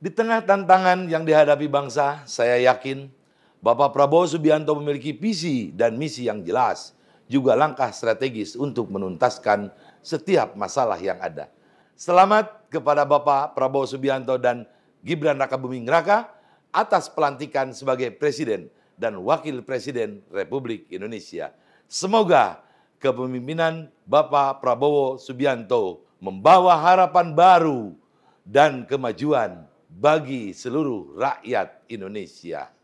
Di tengah tantangan yang dihadapi bangsa, saya yakin Bapak Prabowo Subianto memiliki visi dan misi yang jelas, juga langkah strategis untuk menuntaskan setiap masalah yang ada. Selamat kepada Bapak Prabowo Subianto dan Gibran Rakabuming Raka atas pelantikan sebagai Presiden dan Wakil Presiden Republik Indonesia. Semoga kepemimpinan Bapak Prabowo Subianto membawa harapan baru dan kemajuan bagi seluruh rakyat Indonesia.